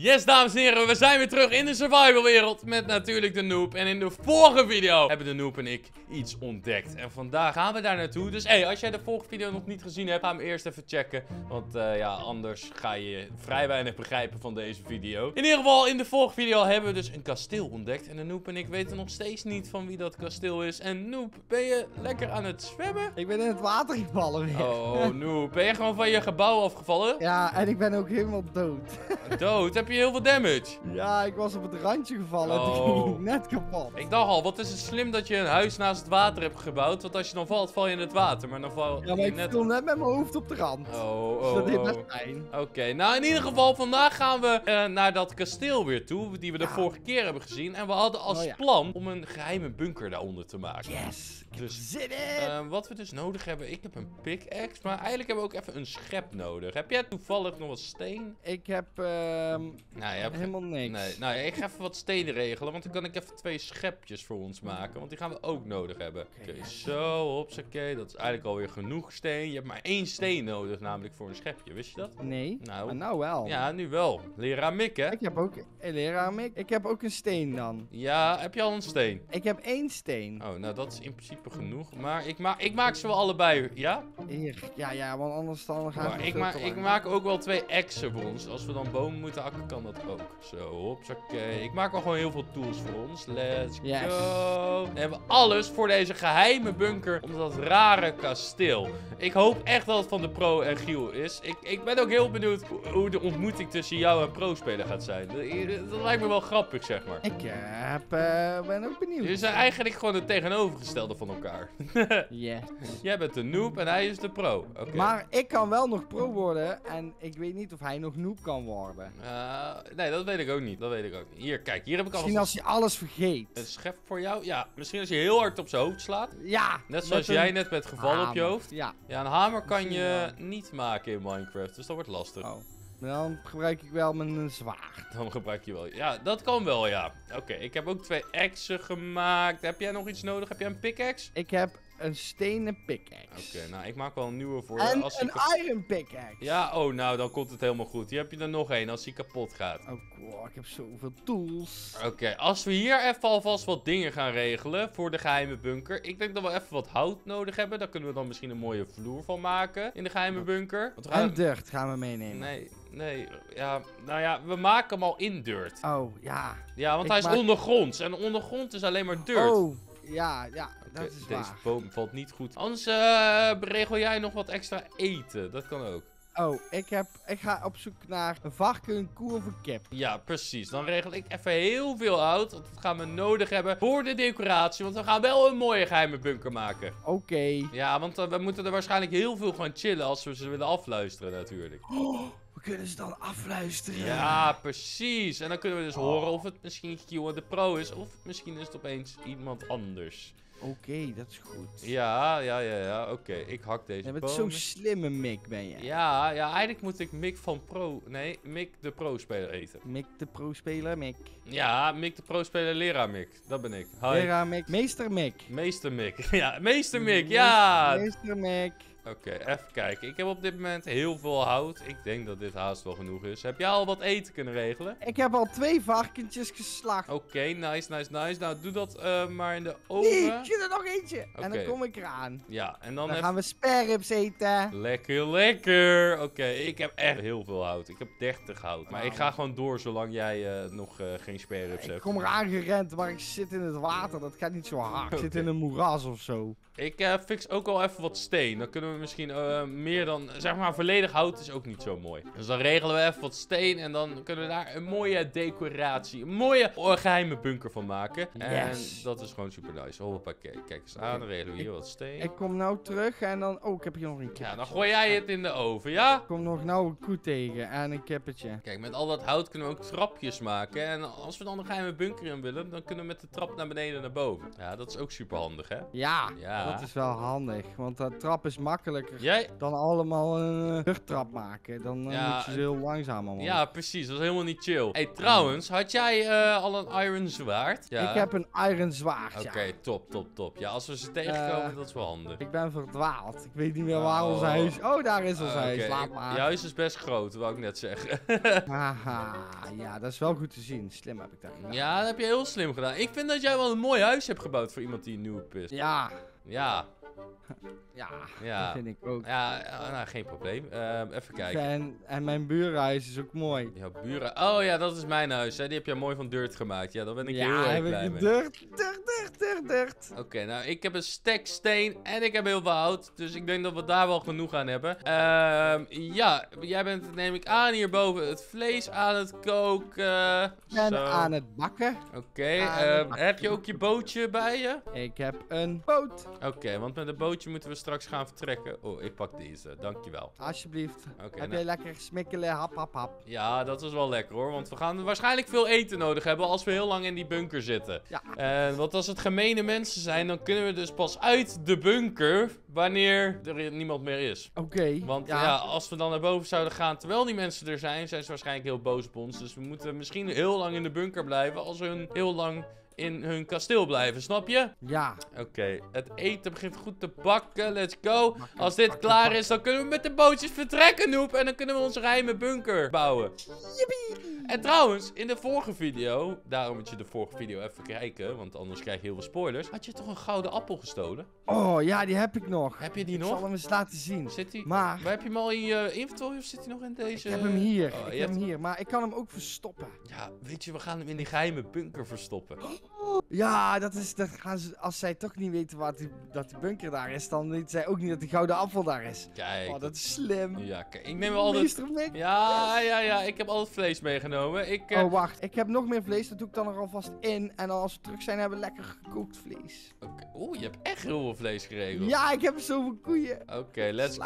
Yes, dames en heren, we zijn weer terug in de survival wereld met natuurlijk de Noob. En in de vorige video hebben de Noob en ik iets ontdekt. En vandaag gaan we daar naartoe. Dus als jij de vorige video nog niet gezien hebt, ga hem eerst even checken. Want ja, anders ga je vrij weinig begrijpen van deze video. In ieder geval, in de vorige video hebben we dus een kasteel ontdekt. En de Noob en ik weten nog steeds niet van wie dat kasteel is. En Noob, ben je lekker aan het zwemmen? Ik ben in het water gevallen weer. Oh, Noob, ben je gewoon van je gebouw afgevallen? Ja, en ik ben ook helemaal dood. Dood? Heb je heel veel damage? Ja, ik was op het randje gevallen en toen ging ik net kapot. Ik dacht al, wat is het slim dat je een huis naast het water hebt gebouwd. Want als je dan valt, val je in het water. Maar dan val Ja, maar ik viel net met mijn hoofd op de rand. Dus dat deed best pijn. Oké, nou in ieder geval, vandaag gaan we naar dat kasteel weer toe. Die we de vorige keer hebben gezien. En we hadden als plan om een geheime bunker daaronder te maken. Yes! Dus zin in! wat we dus nodig hebben, ik heb een pickaxe. Maar eigenlijk hebben we ook even een schep nodig. Heb jij toevallig nog wat steen? Ik heb Nou, je hebt helemaal niks. Nee, nou, ik ga even wat stenen regelen, want dan kan ik even 2 schepjes voor ons maken, want die gaan we ook nodig hebben. Oké, zo, hopsakee, dat is eigenlijk alweer genoeg steen. Je hebt maar 1 steen nodig, namelijk voor een schepje, wist je dat? Nee, Nou, maar nou wel. Ja, nu wel. Leraar Mick, hè? Ik heb ook, leraar Mick, ik heb ook een steen dan. Ja, heb je al een steen? Ik heb 1 steen. Oh, nou dat is in principe genoeg, maar ik maak ze wel allebei, ja? Hier, ja, want anders dan gaan Maar we ik maak ook wel 2 exen voor ons. Als we dan bomen moeten hakken, kan dat ook. Zo, hopsakee. Ik maak al gewoon heel veel tools voor ons. Let's go. Dan hebben we alles voor deze geheime bunker om dat rare kasteel. Ik hoop echt dat het van de pro en Giel is. Ik ben ook heel benieuwd hoe de ontmoeting tussen jou en pro-speler gaat zijn. Dat lijkt me wel grappig, zeg maar. Ik ben ook benieuwd. Jullie zijn eigenlijk gewoon het tegenovergestelde van elkaar. Yes. Jij bent de noob en hij is de pro. Okay. Maar ik kan wel nog pro worden en ik weet niet of hij nog noob kan worden. Nee, dat weet ik ook niet. Dat weet ik ook niet. Hier, kijk, hier heb ik al misschien als hij alles vergeet. Een schep voor jou? Ja, misschien als je heel hard op zijn hoofd slaat. Ja. Net zoals jij net bent gevallen op je hoofd. Ja. Ja, een hamer kan je niet maken in Minecraft, dus dat wordt lastig. Oh. Dan gebruik ik wel mijn zwaard. Dan gebruik je wel. Ja, dat kan wel, ja. Oké, ik heb ook 2 exen gemaakt. Heb jij nog iets nodig? Heb jij een pickaxe? Ik heb een stenen pickaxe. Oké, nou, ik maak wel een nieuwe voor en je. Als een iron pickaxe. Ja, oh, nou, dan komt het helemaal goed. Hier heb je er nog 1 als die kapot gaat. Oh, cool. Ik heb zoveel tools. Oké, als we hier even alvast wat dingen gaan regelen voor de geheime bunker. Ik denk dat we even wat hout nodig hebben. Daar kunnen we dan misschien een mooie vloer van maken in de geheime bunker. Want we gaan... En dirt gaan we meenemen. Nee, ja, nou ja, we maken hem al in dirt. Oh, ja. Ja, want hij is ondergronds. En ondergrond is alleen maar dirt. Oh, ja, dat is waar. Deze boom valt niet goed. Anders regel jij nog wat extra eten. Dat kan ook. Oh, ik ga op zoek naar een varken, een koe of een kip. Ja, precies. Dan regel ik even heel veel hout. Want dat gaan we nodig hebben voor de decoratie. Want we gaan wel een mooie geheime bunker maken. Oké. Ja, want we moeten er waarschijnlijk heel veel gaan chillen als we ze willen afluisteren natuurlijk. Oh, we kunnen ze dan afluisteren. Ja, precies. En dan kunnen we dus horen of het misschien Q de pro is. Of misschien is het opeens iemand anders. Oké, dat is goed. Ja. Oké, ik hak deze bomen. Je bent zo'n slimme Mick, ben je. Ja, eigenlijk moet ik Mick van pro... Nee, Mick de pro-speler eten. Mick de pro-speler, Mick. Ja, Mick de pro-speler, leraar Mick. Dat ben ik. Hi. Leraar Mick. Meester Mick. Meester Mick. Ja, meester Mick, ja! Meester Mick. Oké, even kijken. Ik heb op dit moment heel veel hout. Ik denk dat dit haast wel genoeg is. Heb jij al wat eten kunnen regelen? Ik heb al 2 varkentjes geslacht. Oké, nice. Nou, doe dat maar in de oven. Nee, ik zit er nog eentje. En dan kom ik eraan. Ja, en dan gaan we spareribs eten. Lekker. Oké, ik heb echt heel veel hout. Ik heb 30 hout. Maar ik ga gewoon door zolang jij nog geen spareribs hebt. Ik kom eraan gerend, maar ik zit in het water. Dat gaat niet zo hard. Ik zit in een moeras of zo. Ik fix ook al even wat steen. Dan kunnen we misschien meer dan... Zeg maar, volledig hout is ook niet zo mooi. Dus dan regelen we even wat steen. En dan kunnen we daar een mooie decoratie, een mooie geheime bunker van maken. Yes. En dat is gewoon super nice. Hoppakee. Kijk eens aan. Dan regelen we hier wat steen. Ik kom nou terug en dan... Oh, ik heb hier nog een kippetje. Ja, dan gooi jij het in de oven, ja? Ik kom nog nou een koe tegen en een kippetje. Kijk, met al dat hout kunnen we ook trapjes maken. En als we dan een geheime bunker in willen, dan kunnen we met de trap naar beneden naar boven. Ja, dat is ook super handig, hè? Ja, dat is wel handig. Want de trap is makkelijk. makkelijker Jij? dan allemaal een rugtrap maken. Dan Ja, moet je ze heel langzaam allemaal. Ja, precies. Dat is helemaal niet chill. Hey, trouwens, had jij al een iron zwaard? Ja. Ik heb een iron zwaard, Oké, top. Ja, als we ze tegenkomen, dat is wel handig. Ik ben verdwaald. Ik weet niet meer waar ons huis... Oh, daar is ons huis. Laat maar. Je huis is best groot, wou ik net zeggen. Haha, ja, dat is wel goed te zien. Slim heb ik dat gedaan. Ja, dat heb je heel slim gedaan. Ik vind dat jij wel een mooi huis hebt gebouwd voor iemand die een noob is. Ja, Ja, dat vind ik ook. ja, nou, geen probleem. Even kijken. En mijn burenhuis is ook mooi. Jouw buren. Oh ja, dat is mijn huis. Hè. Die heb je mooi van dirt gemaakt. Ja, daar ben ik heel erg blij mee. Dirt. Oké, nou, ik heb een stack steen en ik heb heel veel hout. Dus ik denk dat we daar wel genoeg aan hebben. Ja, jij bent, neem ik aan, hierboven het vlees aan het koken. En Zo. aan het bakken. Oké, het bakken. heb je ook je bootje bij je? Ik heb een boot. Oké, want met een bootje moeten we straks gaan vertrekken. Oh, ik pak deze. Dankjewel. Alsjeblieft. Oké, Heb nou. jij lekker smikkelen, hap. Ja, dat is wel lekker hoor. Want we gaan waarschijnlijk veel eten nodig hebben als we heel lang in die bunker zitten. Ja. Want als het gemene mensen zijn, dan kunnen we dus pas uit de bunker wanneer er niemand meer is. Oké. Want ja, als we dan naar boven zouden gaan terwijl die mensen er zijn, zijn ze waarschijnlijk heel boos op ons. Dus we moeten misschien heel lang in de bunker blijven als we heel lang in hun kasteel blijven, snap je? Ja. Oké, het eten begint goed te bakken. Let's go. Als dit klaar is, dan kunnen we met de bootjes vertrekken, Noep. En dan kunnen we onze geheime bunker bouwen. En trouwens, in de vorige video, daarom moet je de vorige video even kijken, want anders krijg je heel veel spoilers. Had je toch een gouden appel gestolen? Oh, ja, die heb ik nog. Heb je die Ik nog? zal hem eens laten zien. Zit die? Maar Waar heb je hem al in je inventory of zit hij nog in deze? ik heb hem hier. Oh, Ik je heb hebt- hem hier. Maar ik kan hem ook verstoppen. Ja, weet je, we gaan hem in die geheime bunker verstoppen. Ja, dat gaan ze, als zij toch niet weten dat die bunker daar is, dan weten zij ook niet dat die gouden appel daar is. Kijk. Oh, dat is slim. Ja, kijk, ik neem wel altijd... Meester Mick. Ja, ik heb altijd vlees meegenomen. Oh, wacht. Ik heb nog meer vlees. Dat doe ik dan er alvast in. En dan als we terug zijn, hebben we lekker gekookt vlees. Oké. Oeh, je hebt echt heel veel vlees geregeld. Ja, ik heb zoveel koeien. Oké, let's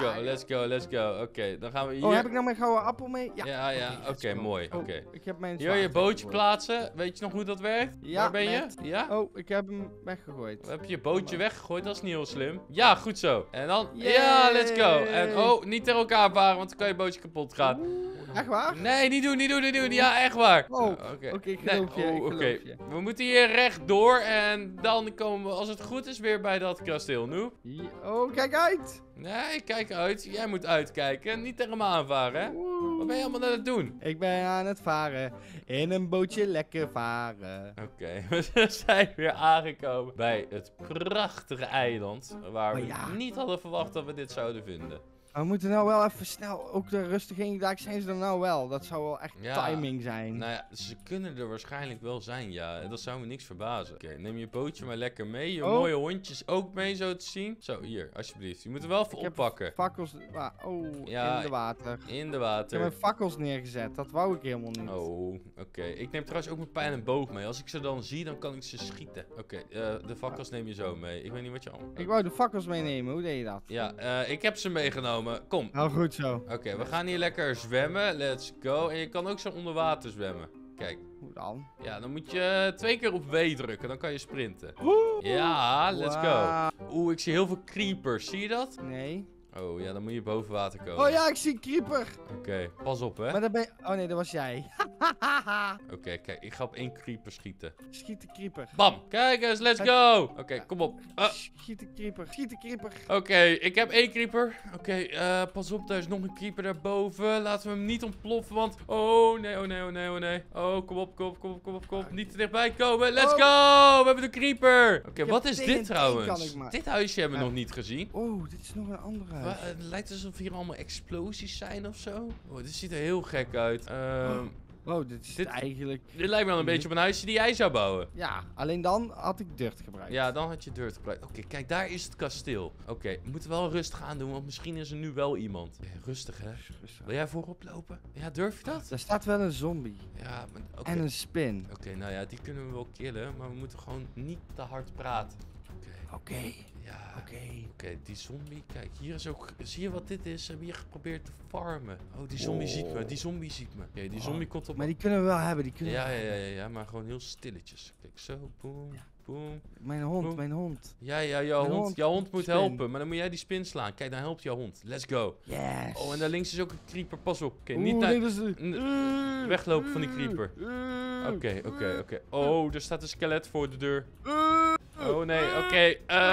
go. Oké, dan gaan we hier... Oh, heb ik nou mijn gouden appel mee? Ja, let's oké, go. mooi. Oh, Oké. ik heb mijn Hier je zwaard bootje weggegooid. plaatsen. Weet je nog hoe dat werkt? Ja, Waar ben je? met- Ja? Oh, ik heb hem weggegooid. Heb je je bootje weggegooid? Dat is niet heel slim. Ja, goed zo. En dan... Yay. Ja, let's go. En oh, niet tegen elkaar varen, want dan kan je bootje kapot gaan. Oeh, echt waar? Nee, niet doen. Ja, echt waar. Oh, Oké. oké, ik Nee, geloof je, ik geloof oké. je. We moeten hier rechtdoor en dan komen we, als het goed is, weer bij dat kasteel. Nu? Oh, kijk uit! Nee, kijk uit. Jij moet uitkijken. Niet tegen me aanvaren, hè? Wat ben je allemaal aan het doen? Ik ben aan het varen. In een bootje lekker varen. Oké, we zijn weer aangekomen bij het prachtige eiland. Waar we Oh ja. niet hadden verwacht dat we dit zouden vinden. Maar we moeten nou wel even snel, ook de rustige ingedaakt zijn ze er nou wel. Dat zou wel echt Ja. timing zijn. Nou ja, ze kunnen er waarschijnlijk wel zijn, ja. Dat zou me niks verbazen. Oké, neem je bootje maar lekker mee. Je Oh. mooie hondjes ook mee, zo te zien. Zo, hier, alsjeblieft. Je moet er wel even Ik heb oppakken. fakkels, Ja, in de water. In de Ik water. heb mijn fakkels neergezet, dat wou ik helemaal niet. Oh, oké. Ik neem trouwens ook mijn pijl en boog mee. Als ik ze dan zie, dan kan ik ze schieten. Oké, de fakkels neem je zo mee. Ik weet niet wat je al... Ik wou de fakkels meenemen, hoe deed je dat? Ja, ik heb ze meegenomen. Kom. Nou goed zo. Oké, we gaan hier lekker zwemmen. Let's go. En je kan ook zo onder water zwemmen. Kijk. Hoe dan? Ja, dan moet je 2 keer op W drukken. Dan kan je sprinten. Oeh. Ja, let's go. Wauw. Oeh, ik zie heel veel creepers. Zie je dat? Nee. Oh ja, dan moet je boven water komen. Oh ja, ik zie een creeper. Oké, pas op hè. Maar dan ben je... Oh nee, dat was jij. Oké, kijk, ik ga op 1 creeper schieten. Schiet de creeper. Bam! Kijk eens, let's go! Oké, kom op. Schiet de creeper. Schiet de creeper. Oké, ik heb 1 creeper. Oké, pas op, daar is nog een creeper daarboven. Laten we hem niet ontploffen, want... Oh nee. Oh, kom op. Niet te dichtbij komen. Let's go! We hebben de creeper. Oké, wat is dit TNT kan trouwens? ik maar. Dit huisje hebben we nog niet gezien. Oh, dit is nog een ander huis. Het lijkt alsof hier allemaal explosies zijn of zo. Oh, dit ziet er heel gek uit. Oh, dit is Dit- eigenlijk... Dit lijkt wel een beetje op een huisje die jij zou bouwen. Ja, alleen dan had ik dirt gebruikt. Ja, dan had je dirt gebruikt. Oké, kijk, daar is het kasteel. Oké, we moeten wel rustig aan doen, want misschien is er nu wel iemand. Rustig, hè? Rustig. Wil jij voorop lopen? Ja, durf je dat? Daar staat wel een zombie. Ja, maar oké. En een spin. Oké, nou ja, die kunnen we wel killen, maar we moeten gewoon niet te hard praten. Oké. Oké. Ja. Oké. Oké, die zombie, kijk, hier is ook... Zie je wat dit is? Ze hebben hier geprobeerd te farmen. Oh, die zombie ziet me, die zombie ziet me. Oké, die zombie komt op... Maar die kunnen we wel hebben, die kunnen we Ja, wel hebben. ja, maar gewoon heel stilletjes. Kijk, zo, boom, boom. Mijn hond, Boom. mijn hond. Ja, jouw Mijn hond. Jouw hond moet spin. helpen. Maar dan moet jij die spin slaan. Kijk, dan helpt jouw hond. Let's go. Yes. Oh, en daar links is ook een creeper. Pas op. Oké, Oeh, niet naar... nee, dat is... weglopen van die creeper. Oké. Oh, er staat een skelet voor de deur. Oh nee, oké.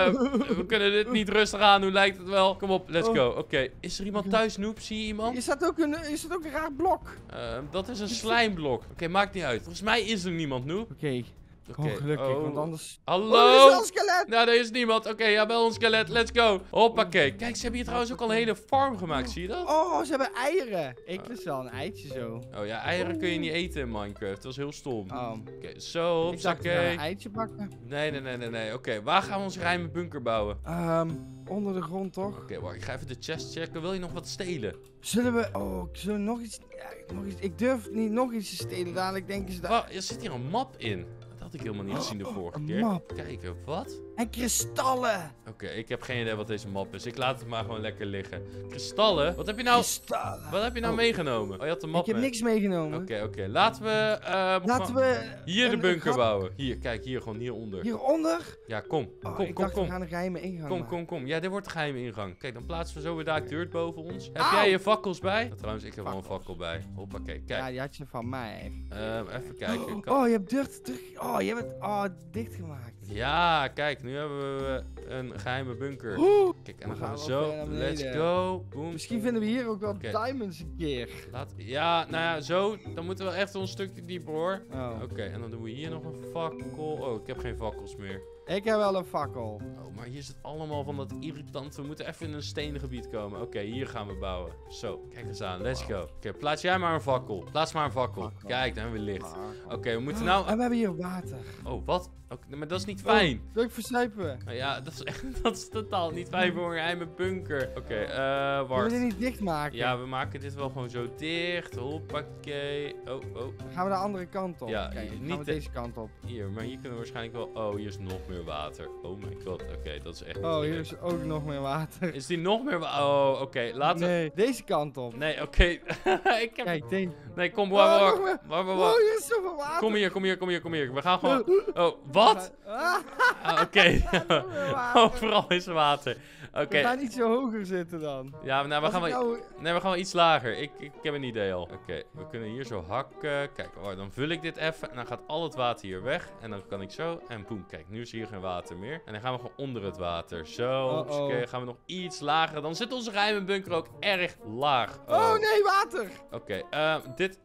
We kunnen dit niet rustig aan doen, lijkt het wel. Kom op, let's go. Oké, is er iemand thuis, Noob? Zie je iemand? Is dat ook een raar blok? Dat is een slijmblok. Oké, maakt niet uit. Volgens mij is er niemand, Noob. Oké. Oké. Oh, gelukkig, want anders... Hallo? Oh, er is wel een skelet! Nou, er is niemand. Oké, ja, wel een skelet. Let's go. Hoppakee. Kijk, ze hebben hier trouwens ook al een hele farm gemaakt. Zie je dat? Oh, ze hebben eieren. Ik lust wel een eitje zo. Oh ja, eieren kun je niet eten in Minecraft. Dat is heel stom. Oh. Oké, zo, Ik dacht, we gaan hoppakee. een eitje bakken. Nee. Oké, waar gaan we onze geheime bunker bouwen? Onder de grond toch? Oké, wacht, ik ga even de chest checken. Wil je nog wat stelen? Zullen we... Oh, zullen we nog iets... Ja, nog iets... Ik durf niet nog iets te stelen, dadelijk denken ze dat... Wow, er zit hier een map in. Dat had ik helemaal niet gezien de vorige een keer. map. Kijken, wat? En kristallen! Oké, ik heb geen idee wat deze map is. Ik laat het maar gewoon lekker liggen. Kristallen? Wat heb je nou, Kristallen! wat heb je nou Oh. meegenomen? Oh, je had de map Ik heb mee. niks meegenomen. Oké. Laten we... Laten we... hier de een bunker grap- bouwen. Hier, kijk, hier, gewoon hieronder. Hieronder? Ja, kom. Oh, Kom. ik dacht, we gaan een geheime ingang maken. Kom. Ja, dit wordt de geheime ingang. Kijk, dan plaatsen we zo weer daar dirt boven ons. Heb Auw! jij je fakkels bij? Trouwens, ik heb wel een Fakkels. fakkel bij. Hoppakee, Ja, kijk. die had je van mij. Even kijken. Oh, je hebt dicht terug... Oh, je hebt het... Oh, dichtgemaakt. Ja, kijk, nu hebben we een geheime bunker. Oeh. Kijk, en dan We gaan we gaan zo. wel verder naar Let's beneden. go. Boom. Misschien vinden we hier ook wel Oké. diamonds een keer. Ja, nou ja, zo. Dan moeten we echt wel een stukje dieper hoor. Oh. Oké, en dan doen we hier nog een fakkel. Oh, ik heb geen fakkels meer. Ik heb wel een fakkel. Oh, maar hier zit allemaal van dat irritant. We moeten even in een stenen gebied komen. Oké, hier gaan we bouwen. Zo, kijk eens aan. Let's go. Oké, plaats jij maar een fakkel. Plaats maar een fakkel. Fakkel. Kijk, dan hebben we licht. Ah. Oké, we moeten nou... En we hebben hier water. Oh, wat? Oké, maar dat is niet fijn. Wil ik versuipen? Nou ja, dat is echt, dat is totaal niet fijn voor een geheime bunker. Oké, Kunnen wacht. we dit niet dichtmaken? Ja, we maken dit wel gewoon zo dicht. Hoppakee. Oh. Dan gaan we de andere kant op. Ja, Kijk, dan niet gaan we de- deze kant op. Hier, maar hier kunnen we waarschijnlijk wel... Oh, hier is nog meer water. Oh my god. Oké, dat is echt... Oh, hier is ook nog meer water. Is die nog meer... Oh, oké. Laten we... Nee, deze kant op. Nee, oké. Ik heb... Kijk, deze. Nee, kom, Oh, nog meer. wacht. Oh, hier is zoveel water. Kom hier. We gaan gewoon... Oh, wat? Ah, Oké. nog meer water. Overal is water. Oké. We gaan niet zo hoger zitten dan. Ja, nou, we Als gaan ik wel... nou- Nee, we gaan wel iets lager. Ik heb een idee al. Oké, we kunnen hier zo hakken. Kijk, oh, dan vul ik dit even. En dan gaat al het water hier weg. En dan kan ik zo. En boem, kijk, nu is hier geen water meer. En dan gaan we gewoon onder het water. Zo. Oké, gaan we nog iets lager. Dan zit onze geheime bunker ook erg laag. Oh nee, water. Oké, dit...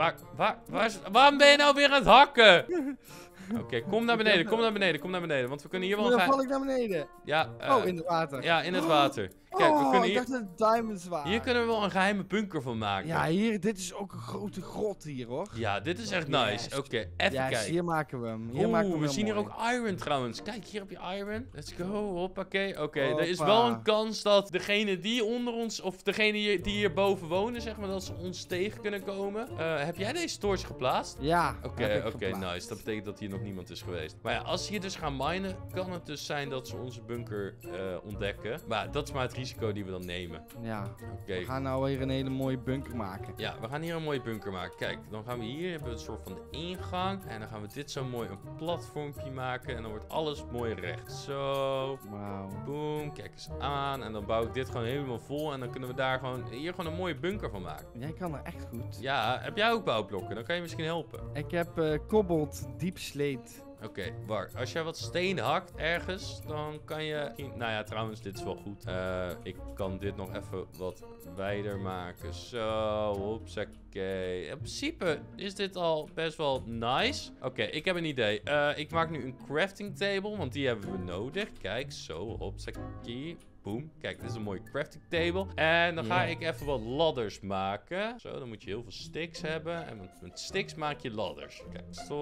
Waarom ben je nou weer aan het hakken? Oké, kom naar beneden. Want we kunnen hier wel Dan gaan... val ik naar beneden. Ja, Oh, in het water. ja, in het water. Kijk, we Oh, kunnen ik hier... dacht dat het diamonds waren. Hier kunnen we wel een geheime bunker van maken. Ja, hier, dit is ook een grote grot hier, hoor. Ja, dit is echt Yes. nice. Oké, even Ja, kijken. hier maken we hem. Hier maken we Oeh, we hem zien hier mooi. ook iron trouwens. Kijk, hier heb je iron. Let's go, hoppakee. Oké, er is Hoppa. wel een kans dat degene die onder ons, of degene die hier boven wonen, zeg maar, dat ze ons tegen kunnen komen. Heb jij deze torch geplaatst? Ja. Oké, heb ik oké, geplaatst. nice. Dat betekent dat hier nog niemand is geweest. Maar ja, als ze hier dus gaan minen, kan het dus zijn dat ze onze bunker ontdekken. Maar dat is maar het risico die we dan nemen. Ja. Oké. We gaan nou weer een hele mooie bunker maken. Ja, we gaan hier een mooie bunker maken. Kijk, dan gaan we hier, hebben we een soort van de ingang. En dan gaan we dit zo mooi een platformpje maken. En dan wordt alles mooi recht. Zo. Wauw. Boom. Kijk eens aan. En dan bouw ik dit gewoon helemaal vol. En dan kunnen we daar hier gewoon een mooie bunker van maken. Jij kan er echt goed. Ja, heb jij ook bouwblokken? Dan kan je misschien helpen. Ik heb kobold diep sleet. Oké, wacht. Als jij wat steen hakt ergens, dan kan je... Nou ja, trouwens, dit is wel goed. Ik kan dit nog even wat wijder maken. Zo, hopsakee. In principe is dit al best wel nice. Oké, ik heb een idee. Ik maak nu een crafting table, want die hebben we nodig. Kijk, zo, hopsakee. Boom. Kijk, dit is een mooie crafting table. En dan ga ik even wat ladders maken. Zo, dan moet je heel veel sticks hebben. En met sticks maak je ladders. Kijk,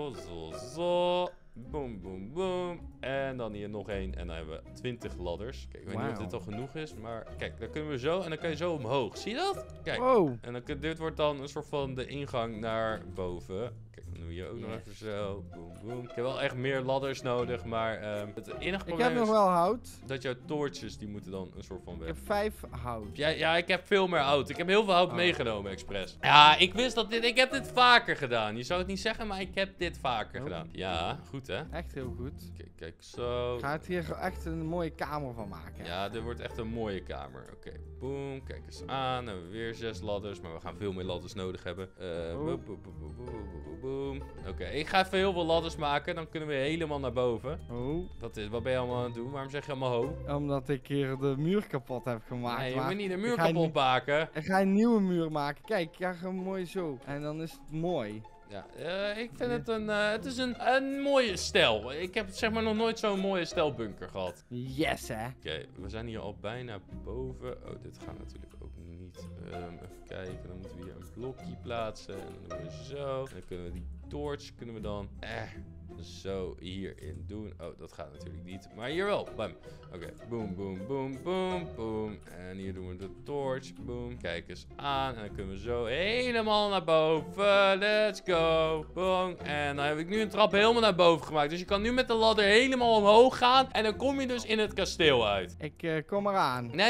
zo. Boom, boom, boom. En dan hier nog één. En dan hebben we 20 ladders. Kijk, ik weet niet of dit al genoeg is. Maar kijk, dan kunnen we zo. En dan kan je zo omhoog. Zie je dat? Kijk. Wow. En dan, dit wordt dan een soort van de ingang naar boven. Kijk, dan doe je ook nog even zo. Boom, boom. Ik heb wel echt meer ladders nodig. Maar het enige Ik probleem heb nog is wel hout. dat jouw toortjes, die moeten dan een soort van Ik weg. heb 5 hout. Ja, ik heb veel meer hout. Ik heb heel veel hout Oh. meegenomen, expres. Ja, ik wist dat dit... Ik heb dit vaker gedaan. Je zou het niet zeggen, maar ik heb dit vaker gedaan. Ja, goed goed, hè? Echt heel goed. Oké, kijk zo. Ik ga het hier echt een mooie kamer van maken. Ja, dit wordt echt een mooie kamer. Oké, boom. Kijk eens aan. Dan hebben we weer 6 ladders. Maar we gaan veel meer ladders nodig hebben. Boom, boom, boom, boom, boom, boom. Oké, ik ga even heel veel ladders maken. Dan kunnen we helemaal naar boven. Oh. Wat ben je allemaal aan het doen? Waarom zeg je allemaal ho? Omdat ik hier de muur kapot heb gemaakt. Nee, je maar moet niet de muur ik ga kapot maken. Ik ga een nieuwe muur maken. Kijk, ik ga gewoon mooi zo. En dan is het mooi. Ja, ik vind het het is een mooie stijl. Ik heb zeg maar nog nooit zo'n mooie stijlbunker gehad. Yes, hè. Oké, we zijn hier al bijna boven. Oh, dit gaat natuurlijk ook niet. Even kijken, dan moeten we hier een blokje plaatsen. En dan doen we zo. En dan kunnen we die torch, zo hierin doen. Oh, dat gaat natuurlijk niet. Maar hier wel. Bam. Oké. Boom, boom, boom, boom, boom. En hier doen we de torch. Boom. Kijk eens aan. En dan kunnen we zo helemaal naar boven. Let's go. Boom. En dan heb ik nu een trap helemaal naar boven gemaakt. Dus je kan nu met de ladder helemaal omhoog gaan. En dan kom je dus in het kasteel uit. Ik kom eraan. Nee.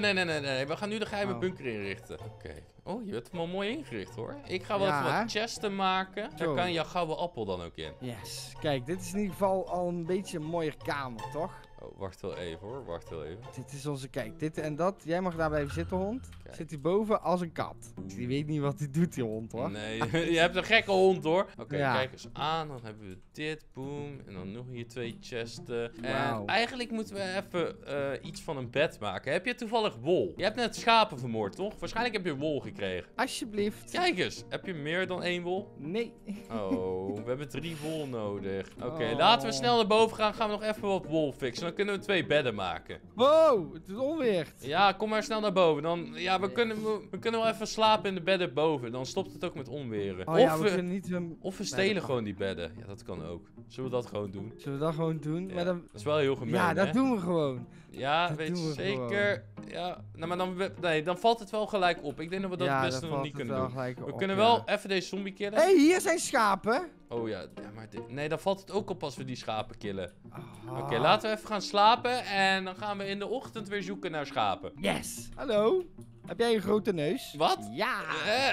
We gaan nu de geheime bunker inrichten. Oké. Oh, je hebt hem al mooi ingericht, hoor. Ik ga wel even wat chesten maken. Daar Zo. kan jouw gouden appel dan ook in. Yes. Kijk, dit is in ieder geval al een beetje een mooier kamer, toch? Oh, wacht wel even, hoor. Wacht wel even. Dit is onze, kijk, dit en dat. Jij mag daar blijven zitten, hond. Kijk. Zit hij boven als een kat. Die weet niet wat hij doet, die hond, hoor. Nee, je hebt een gekke hond, hoor. Oké, Ja. kijk eens aan. Dan hebben we dit, boom. En dan nog hier 2 chesten. En Wauw. eigenlijk moeten we even iets van een bed maken. Heb je toevallig wol? Je hebt net schapen vermoord, toch? Waarschijnlijk heb je wol gekregen. Alsjeblieft. Kijk eens, heb je meer dan 1 wol? Nee. Oh, we hebben 3 wol nodig. Oké, Oh. laten we snel naar boven gaan. Gaan we nog even wat wol fixen. Dan kunnen we 2 bedden maken. Wow, het is onweer. Ja, kom maar snel naar boven. Dan, ja, we kunnen wel even slapen in de bedden boven. Dan stopt het ook met onweren. Oh ja, of, we kunnen niet... of we stelen gewoon die bedden. Ja, dat kan ook. Zullen we dat gewoon doen? Zullen we dat gewoon doen? Ja, Maar dan... dat is wel heel gemeen, Ja, dat hè? doen we gewoon. Ja, dat weet doen je we zeker. Ja, nou, maar dan valt het wel gelijk op. Ik denk dat we dat ja, beste dan nog valt niet het kunnen wel doen. gelijk We op, kunnen ja. wel even deze zombie killen. Hé, hier zijn schapen. Oh ja, maar nee, dan valt het ook op als we die schapen killen. Ah. Oké, laten we even gaan slapen. En dan gaan we in de ochtend weer zoeken naar schapen. Yes. Hallo. Heb jij een grote neus? Wat? Ja.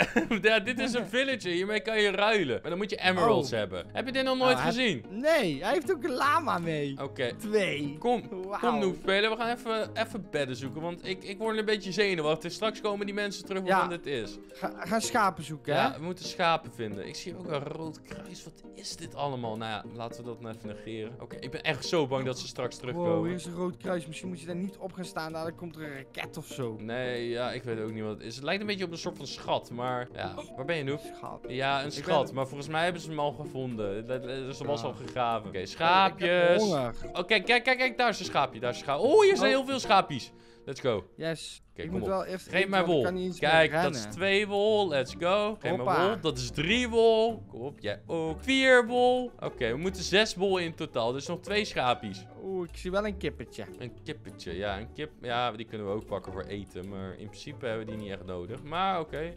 Ja, dit is een villager. Hiermee kan je ruilen. Maar dan moet je emeralds hebben. Heb je dit nog nooit gezien? Nee, hij heeft ook een lama mee. Oké. 2. Kom Wauw. Noob spelen. We gaan even bedden zoeken. Want ik word een beetje zenuwachtig. Straks komen die mensen terug waarvan dit is. Ga schapen zoeken, hè? Ja, we moeten schapen vinden. Ik zie ook een rood kruis. Wat is dit allemaal? Nou ja, laten we dat nou even negeren. Oké, ik ben echt zo bang dat ze straks terugkomen. Wow, hier is een rood kruis. Misschien moet je daar niet op gaan staan. Dadelijk komt er een raket of zo. Nee, ja, ik weet ook niet wat het is. Het lijkt een beetje op een soort van schat. Maar ja, waar ben je nu? Schat. Ja, een schat. Maar volgens mij hebben ze hem al gevonden. Dus er was al gegraven. Oké, schaapjes. Oké, kijk, daar is een schaapje. Daar is een schaap. Oh, hier zijn heel veel schaapjes. Let's go. Yes. Oké, Ik kom moet op. wel eerst Geef eten, mij want ik wol. kan niet eens Kijk, meer dat is rennen. 2 wol. Let's go. Geef me Hoppa. wol. Dat is 3 wol. Kom op, jij ook. 4 wol. Oké, we moeten 6 wol in totaal. Dus nog 2 schaapjes. Oeh, ik zie wel een kippetje. Een kippetje. Ja, een kip. Ja, die kunnen we ook pakken voor eten. Maar in principe hebben we die niet echt nodig. Maar oké.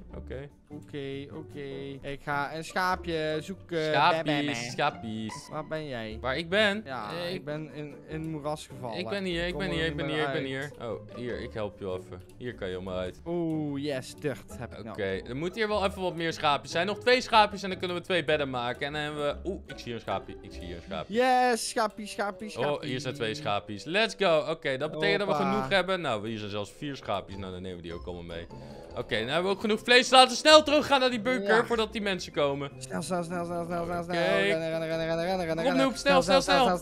Oké. Ik ga een schaapje zoeken. Schaapjes. Schaapjes. Waar ben jij? Waar ik ben? Ja, ik ben in een moeras gevallen. Ik ben hier. Kom er niet meer uit. Oh, hier. Ik help je wel even. Hier kan je helemaal uit. Oeh, yes, dirt heb ik Oké, nou. er moet hier wel even wat meer schaapjes. Er zijn nog 2 schaapjes en dan kunnen we 2 bedden maken. En dan hebben we... Oeh, ik zie hier een schaapje. Yes, schaapje. Oh, hier zijn 2 schaapjes. Let's go. Oké, dat betekent dat we Hoppa. genoeg hebben. Nou, hier zijn zelfs 4 schaapjes. Nou, dan nemen we die ook allemaal mee. Oké, nou hebben we ook genoeg vlees. Laten we snel terug gaan naar die bunker Ja. voordat die mensen komen. Snel. Oké. Rennen. Kom, Noob, snel. Snel.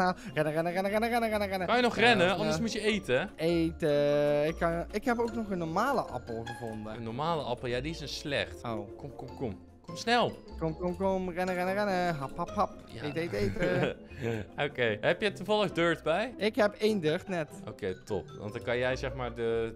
Rennen. Kan je nog rennen? Anders moet je eten. Eten. Ik heb ook nog een normale appel gevonden. Een normale appel, ja, die is een slecht. Oh. Kom. Kom snel. Kom. Rennen. Hap. Ja. Eten. Oké, heb je toevallig dirt bij? Ik heb 1 dirt net. Oké, top. Want dan kan jij zeg maar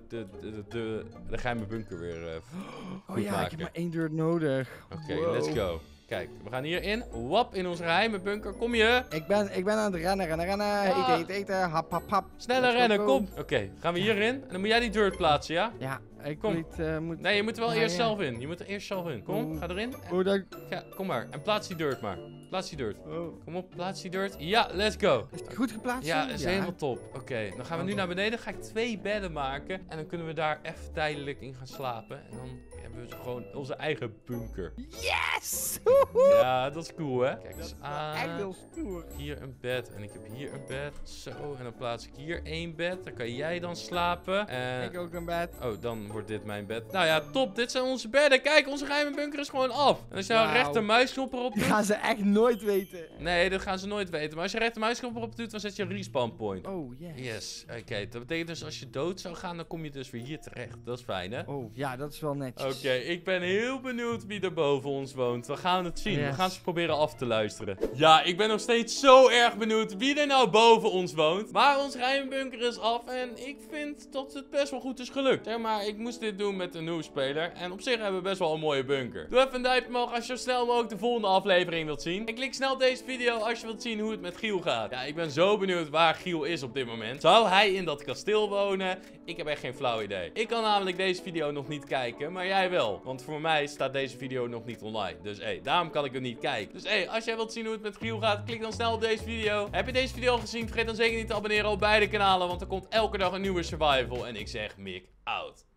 de geheime bunker weer goed Oh ja, maken. ik heb maar 1 dirt nodig. Oké, Wow. let's go. Kijk, we gaan hierin. Wap, in onze geheime bunker. Kom je? Ik ben aan het rennen. Ja. Eten. Hap. Sneller Let's go, rennen, go. kom. Oké, gaan we hierin. En dan moet jij die dirt plaatsen, ja? Ja, ik Kom. moet... Nee, je moet er wel Ja, eerst ja. zelf in. Je moet er eerst zelf in. Kom, Oeh. ga erin. Oh, dat... Kom maar. En plaats die dirt maar. Plaats die dirt. Oh. Kom op, plaats die dirt. Ja, let's go. Is het goed geplaatst? Ja, is helemaal top. Oké, dan gaan we nu naar beneden. Ga ik 2 bedden maken. En dan kunnen we daar even tijdelijk in gaan slapen. En dan hebben we gewoon onze eigen bunker. Yes! Ja, dat is cool, hè? Kijk Dat eens is wel aan. echt heel stoer. Hier een bed en ik heb hier een bed. Zo, en dan plaats ik hier 1 bed. Dan kan jij dan slapen. En... Ik ook een bed. Oh, dan wordt dit mijn bed. Nou ja, top. Dit zijn onze bedden. Kijk, onze geheime bunker is gewoon af. En als je nou een Wauw. rechtermuisknop erop Die doet... gaan ze echt nooit weten. Nee, dat gaan ze nooit weten. Maar als je rechtermuisknop erop doet, dan zet je een respawn point. Oh, yes. Yes, oké. Dat betekent dus als je dood zou gaan, dan kom je dus weer hier terecht. Dat is fijn, hè? Oh, ja, dat is wel netjes. Oké, ik ben heel benieuwd wie er boven ons woont. We gaan het zien. Yes. We gaan ze proberen af te luisteren. Ja, ik ben nog steeds zo erg benieuwd wie er nou boven ons woont. Maar ons geheime is af en ik vind dat het best wel goed is gelukt. Zeg maar, ik moest dit doen met een nieuwe speler. En op zich hebben we best wel een mooie bunker. Doe even een duimpje omhoog als je zo snel mogelijk de volgende aflevering wilt zien. En klik snel op deze video als je wilt zien hoe het met Giel gaat. Ja, ik ben zo benieuwd waar Giel is op dit moment. Zou hij in dat kasteel wonen? Ik heb echt geen flauw idee. Ik kan namelijk deze video nog niet kijken, maar jij wel. Want voor mij staat deze video nog niet online. Dus daarom kan ik hem niet kijken. Dus als jij wilt zien hoe het met Giel gaat, klik dan snel op deze video. Heb je deze video al gezien? Vergeet dan zeker niet te abonneren op beide kanalen, want er komt elke dag een nieuwe survival. En ik zeg Mick out.